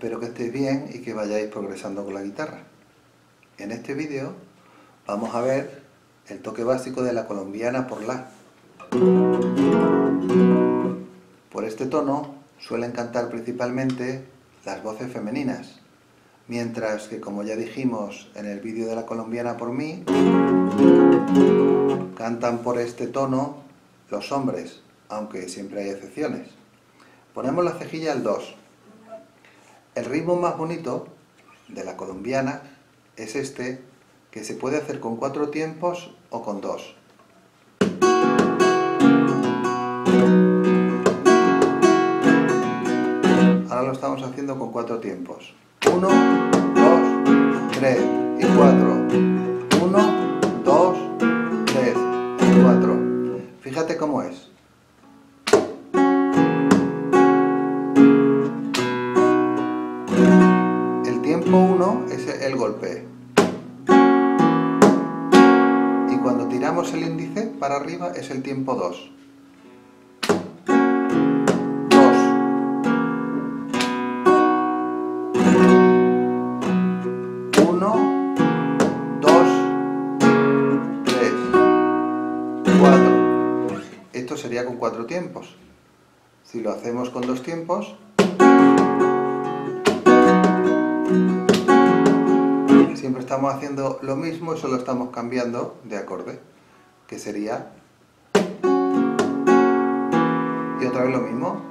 Espero que estéis bien y que vayáis progresando con la guitarra. En este vídeo vamos a ver el toque básico de la colombiana por la. Por este tono suelen cantar principalmente las voces femeninas, mientras que, como ya dijimos en el vídeo de la colombiana por mi, cantan por este tono los hombres, aunque siempre hay excepciones. Ponemos la cejilla al 2. El ritmo más bonito de la colombiana es este, que se puede hacer con 4 tiempos o con 2. Ahora lo estamos haciendo con 4 tiempos. 1, 2, 3 y 4. 1, 2, 3 y 4. Fíjate cómo es. El tiempo 1 es el golpe. Y cuando tiramos el índice para arriba es el tiempo 2. 1, 2, 3, 4. Esto sería con 4 tiempos. Si lo hacemos con 2 tiempos, siempre estamos haciendo lo mismo y solo estamos cambiando de acorde, que sería, y otra vez lo mismo.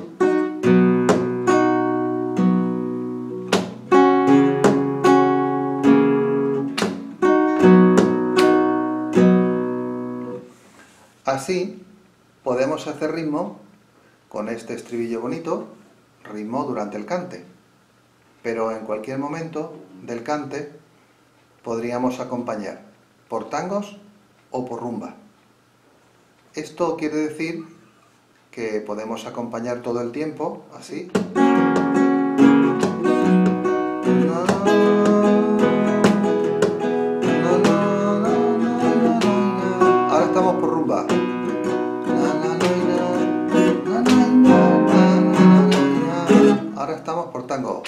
Así podemos hacer ritmo con este estribillo bonito, ritmo durante el cante, pero en cualquier momento del cante podríamos acompañar por tangos o por rumba. Esto quiere decir que podemos acompañar todo el tiempo, así. Ahora estamos por rumba. Ahora estamos por tango.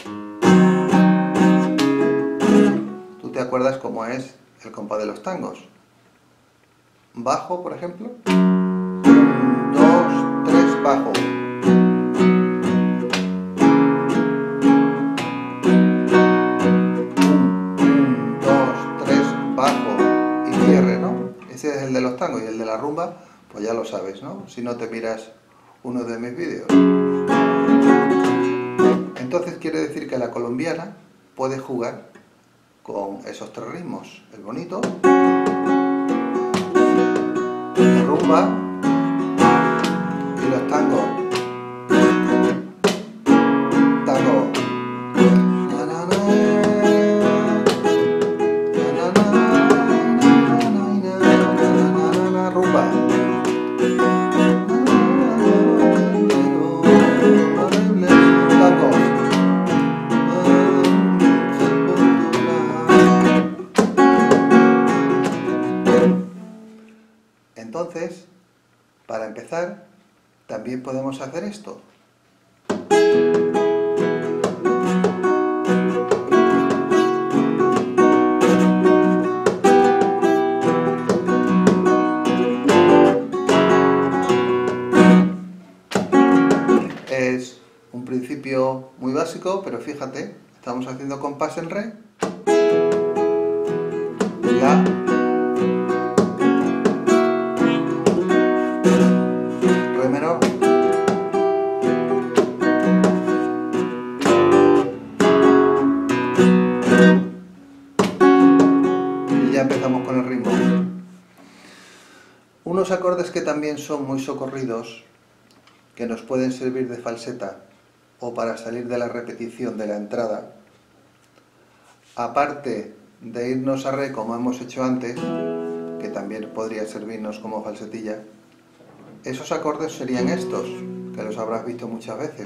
¿Tú te acuerdas cómo es el compás de los tangos? Bajo, por ejemplo. 1, 2, 3, bajo. 1, 2, 3, bajo. Y cierre, ¿no? Ese es el de los tangos, y el de la rumba, pues ya lo sabes, ¿no? Si no te miras uno de mis vídeos. Entonces quiere decir que la colombiana puede jugar con esos 3 ritmos: el bonito, la rumba y los tangos. Tango. Rumba. Entonces, para empezar, también podemos hacer esto. Es un principio muy básico, pero fíjate, estamos haciendo compás en re, la, re menor, y ya empezamos con el ritmo. Unos acordes que también son muy socorridos, que nos pueden servir de falseta o para salir de la repetición de la entrada, aparte de irnos a re como hemos hecho antes, que también podría servirnos como falsetilla, esos acordes serían estos, que los habrás visto muchas veces.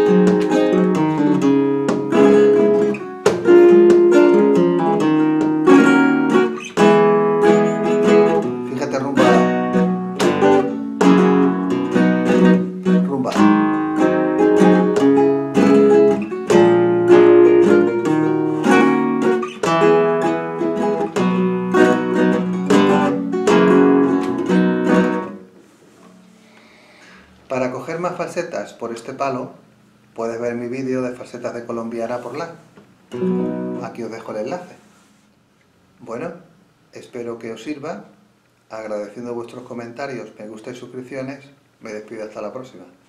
Fíjate, rumba. Rumba. Para coger más falsetas por este palo, puedes ver mi vídeo de falsetas de colombiana por la. Aquí os dejo el enlace. Bueno, espero que os sirva. Agradeciendo vuestros comentarios, me gusta y suscripciones, me despido hasta la próxima.